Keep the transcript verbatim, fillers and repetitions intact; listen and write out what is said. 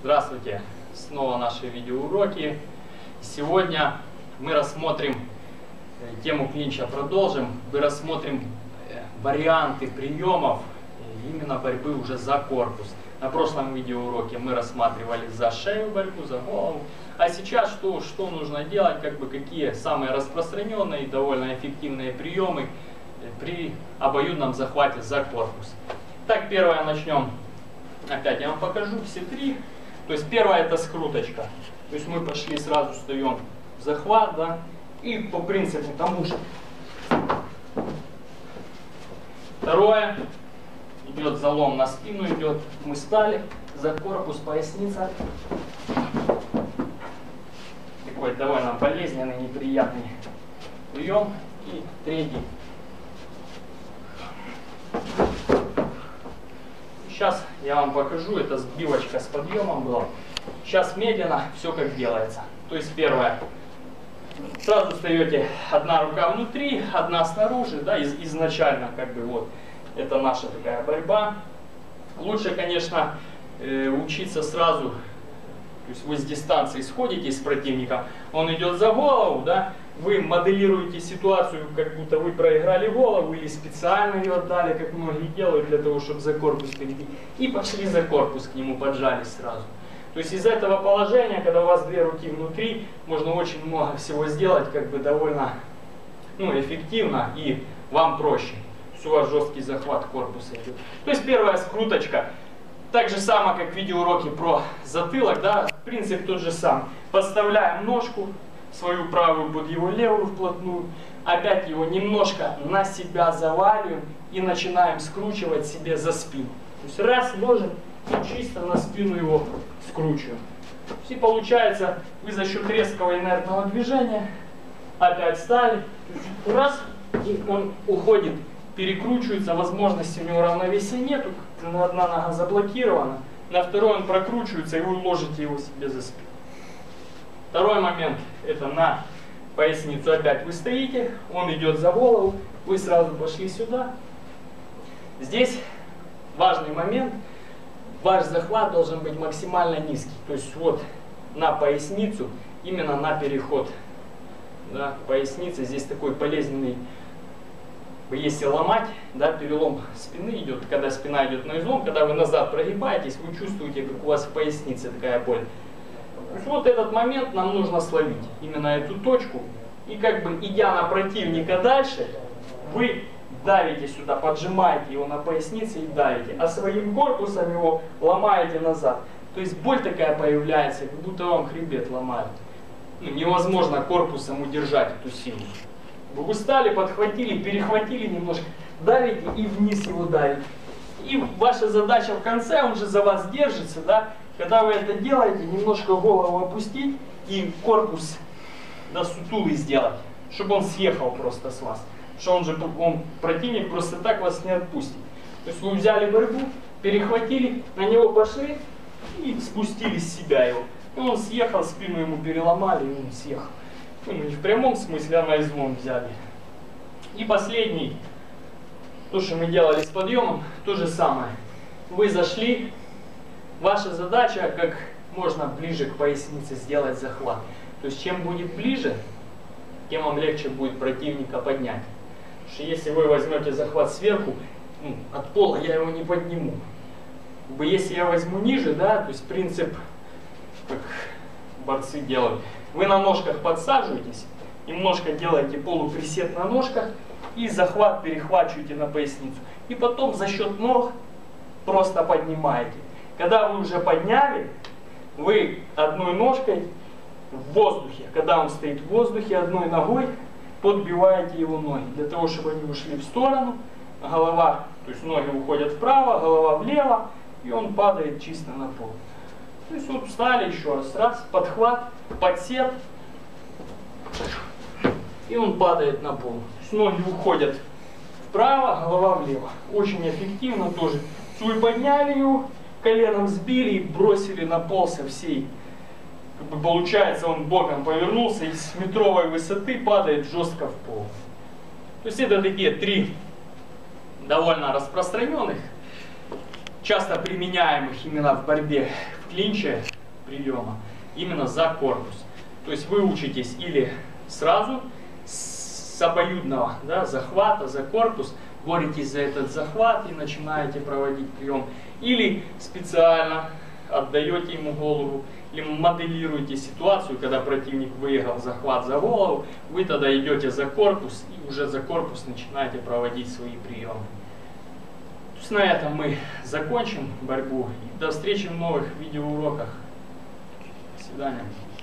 Здравствуйте! Снова наши видеоуроки. Сегодня мы рассмотрим тему клинча, продолжим. Мы рассмотрим варианты приемов именно борьбы уже за корпус. На прошлом видеоуроке мы рассматривали за шею борьбу, за голову. А сейчас что, что нужно делать, как бы какие самые распространенные и довольно эффективные приемы при обоюдном захвате за корпус. Так, первое начнем. Опять я вам покажу все три. То есть первое это скруточка. То есть мы пошли, сразу встаем в захват, да, и по принципу тому же. Второе. Идет залом на спину, идет, мы стали, за корпус, поясница. Такой довольно болезненный, неприятный прием. И третий. Сейчас я вам покажу, это сбивочка с подъемом была. Сейчас медленно все как делается. То есть первое. Сразу встаете, одна рука внутри, одна снаружи, да, из, изначально как бы вот. Это наша такая борьба. Лучше, конечно, э, учиться сразу. То есть вы с дистанции сходите с противником, он идет за голову, да, вы моделируете ситуацию, как будто вы проиграли голову или специально ее отдали, как многие делают, для того, чтобы за корпус перейти. И пошли за корпус, к нему поджались сразу. То есть из этого положения, когда у вас две руки внутри, можно очень много всего сделать, как бы довольно ну, эффективно и вам проще. У вас жесткий захват корпуса идет. То есть первая скруточка. Так же само, как в видеоуроке про затылок, да, принцип тот же сам. Подставляем ножку свою правую под его левую вплотную. Опять его немножко на себя заваливаем и начинаем скручивать себе за спину. То есть раз ложим и чисто на спину его скручиваем. И получается, вы за счет резкого инертного движения опять стали. Раз, и он уходит. Перекручивается, возможности у него равновесия нету, одна нога заблокирована, на второй он прокручивается, и вы ложите его себе за спину. Второй момент, это на поясницу опять вы стоите, он идет за голову, вы сразу пошли сюда. Здесь важный момент, ваш захват должен быть максимально низкий, то есть вот на поясницу, именно на переход, да, поясницы, здесь такой болезненный. Если ломать, да, перелом спины идет, когда спина идет на излом, когда вы назад прогибаетесь, вы чувствуете, как у вас в пояснице такая боль. То есть вот этот момент нам нужно словить, именно эту точку. И как бы идя на противника дальше, вы давите сюда, поджимаете его на пояснице и давите, а своим корпусом его ломаете назад. То есть боль такая появляется, как будто вам хребет ломают. Ну, невозможно корпусом удержать эту силу. Вы устали, подхватили, перехватили немножко, давите и вниз его давите. И ваша задача в конце, он же за вас держится, да, когда вы это делаете, немножко голову опустить и корпус да, сутулый сделать, чтобы он съехал просто с вас. Что он же, он, противник просто так вас не отпустит. То есть вы взяли борьбу, перехватили, на него пошли и спустили с себя его. И он съехал, спину ему переломали, и он съехал. Ну, не в прямом смысле, а на излом взяли. И последний, то, что мы делали с подъемом, то же самое. Вы зашли, ваша задача, как можно ближе к пояснице сделать захват. То есть, чем будет ближе, тем вам легче будет противника поднять. Потому что если вы возьмете захват сверху, ну, от пола я его не подниму. Если я возьму ниже, да, то есть принцип, как борцы делают. Вы на ножках подсаживаетесь, немножко делаете полуприсед на ножках и захват перехватываете на поясницу. И потом за счет ног просто поднимаете. Когда вы уже подняли, вы одной ножкой в воздухе, когда он стоит в воздухе, одной ногой подбиваете его ноги. Для того, чтобы они ушли в сторону, голова, то есть ноги уходят вправо, голова влево, и он падает чисто на пол. То есть вот встали еще раз, раз, подхват, подсед, и он падает на пол. То есть ноги уходят вправо, голова влево. Очень эффективно тоже. Вы подняли его, коленом сбили и бросили на пол со всей. Как бы получается, он боком повернулся и с метровой высоты падает жестко в пол. То есть это такие три довольно распространенных часто применяемых именно в борьбе в клинче приема, именно за корпус. То есть вы учитесь или сразу с обоюдного, да, захвата за корпус, боретесь за этот захват и начинаете проводить прием, или специально отдаете ему голову, или моделируете ситуацию, когда противник выиграл захват за голову, вы тогда идете за корпус и уже за корпус начинаете проводить свои приемы. То есть на этом мы закончим борьбу. И до встречи в новых видеоуроках. До свидания.